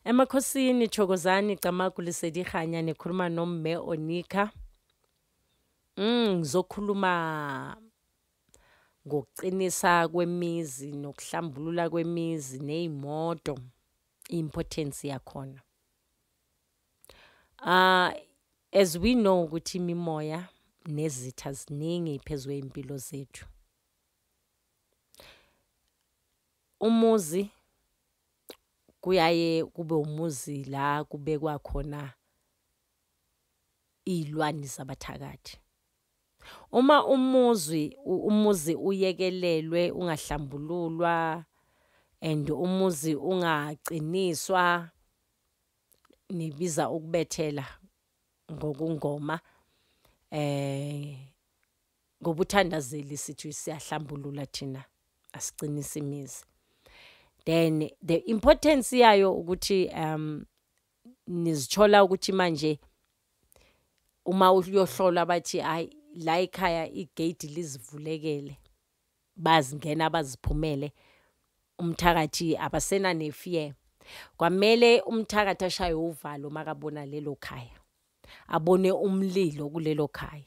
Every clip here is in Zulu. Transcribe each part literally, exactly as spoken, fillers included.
Emakhosini, Thokozani, Camagu, Lesedi, Kganya, nekhuluma nomme Onika. Mm, ngizokhuluma ngokuqinisa kwemizi nokuhlambulula kwemizi nezimoto, importance yakhona. Ah, as we know ukuthi imimoya nezitha ziningi phezwe impilo zethu. Umuzi kuyaye kube umuzi la kubekwa khona ilwani zabathakathi. Uma umuzi umuzi uyekelelwe ungahlambululwa and umuzi ungaqiniswa, nibiza ukubethela ngokungoma, eh ngobuthandazeli sithi siyahlambulula thina asiqinisa imizi. Then the importance yayo ukuthi um nizithola ukuthi manje uma uyohlola bathi hayi la ekhaya igate lizivulekele, bazingena baziphumele, umthakathi abasena nefear. Kwamele umthakathi ashaye uvalo makabona lelo khaya, abone umlilo kulelo khaya.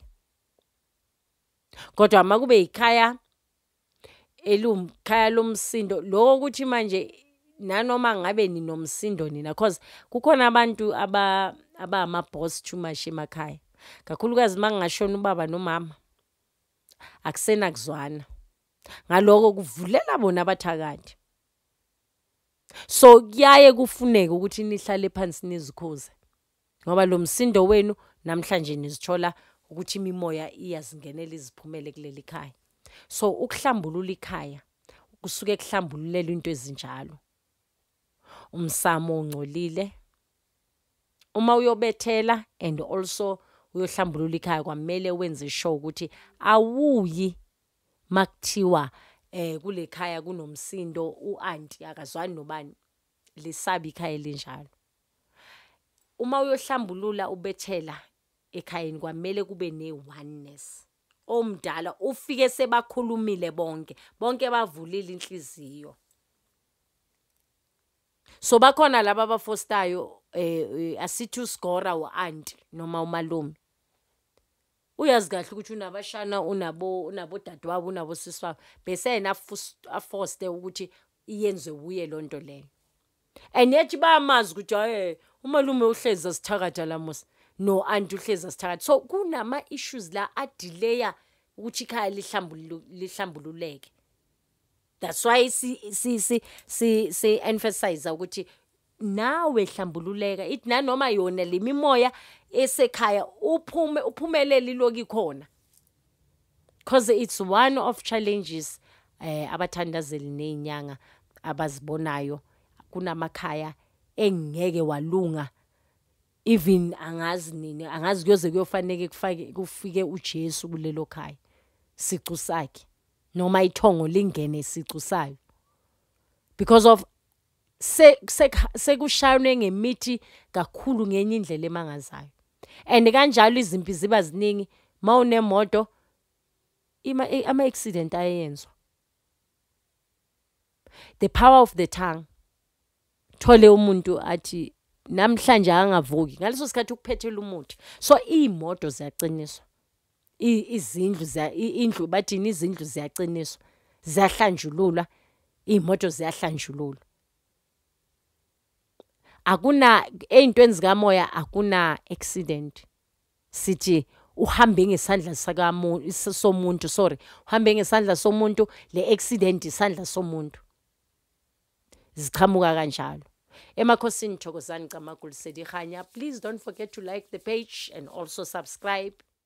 Kodwa makube ikhaya elumkhaya lomsindo, lo ukuthi manje nanoma ngabe ninomsindo nina, because kukhona abantu aba abama boss too much emakhaya, kakhulukazi mangashona ubaba nomama akusena kuzwana, ngaloko kuvulela bona abathakathi. So kuyaye kufuneke ukuthi nihlale phansi nizikhuze, ngoba lo msindo wenu namhlanje nizithola ukuthi imimoya iyazingenela iziphumele kuleli khaya. So ukuhlambulula ikhaya kusuke kuhlambululela into ezinjalo. Umsamo ongcolile uma uyobethela and also uyohlambulula ikhaya, kwamele wenze sure ukuthi awuyi makuthiwa eh kule khaya kunomsindo, uanti akazwani nobani, lisabi ikhaya linjalo. Uma uyohlambulula ubethela ekhayeni kwamele kube ne oneness. Omdala ufike sebakhulumile bonke, bonke bavulile inhliziyo. So bakhona laba abafostayo eh asithi usigora uanti noma umalume. Uyazi kahle ukuthi unabashana, unabo unabo dadewabo, unabo siswa, bese yena afoste ukuthi iyenze uye lonto leyo. And yet bayamazi ukuthi hayi umalume uhlezi asithakatha lamusa, no anti uhlezi asithakatha. So kunama issues la adelaya ukuthi ikhaya lihlambululeke. That's why si si si si, si emphasize ukuthi nawe hlambululeka, ithi nanoma yona lemimoya esekhaya uphume uphumelele iloki khona, because it's one of challenges eh abathandazeli nezinyanga abazibonayo. Kunamakhaya engeke walunga, even angazi nini, angazi kuyoze kuyofanele kufake kufike uJesu kulelo khaya sicu sakhe, noma ithongo lingene sicu sayo, because of se sekushaywe ngemithi kakhulu ngenye indlela emangazayo. And kanjalo izimpi ziba ziningi mawunemoto, ima ama accident ayenzwa. The power of the tongue. Thole umuntu athi namhlanje angavuki, ngaleso sikhathi ukuphethela umuthi. So imoto ziyaqiniswa, izindlu za indlu bathi izindlu ziyaqiniswa, ziyahlanjululwa, imoto ziyahlanjululwa. Akuna eyintweni zikamoya, akuna accident. Sithi uhambe ngesandla sakamuntu somuntu, sorry, uhambe ngesandla somuntu, le accident isandla somuntu. Ziqhamuka kanjalo. Emakhosini, Thokozani, Camagu, Lesedi, Kganya. Please don't forget to like the page and also subscribe.